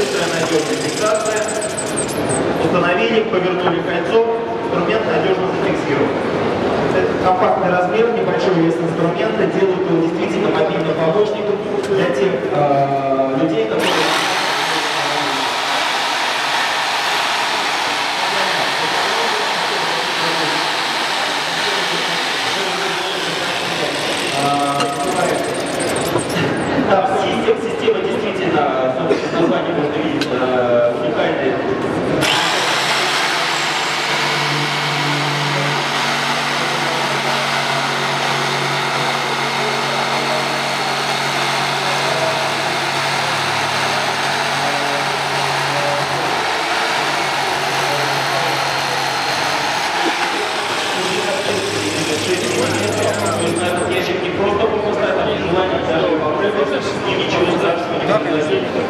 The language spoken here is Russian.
быстрая, надежная фиксация. Установили, повернули кольцо, инструмент надежно зафиксирован. Это компактный размер, небольшой вес инструмента делает его действительно мобильным помощником для тех людей, которые... Да, система действительно, название можно видеть, уникальная. Ящик не просто поставить, а желание даже попрыгать, и ничего страшного не произойдет.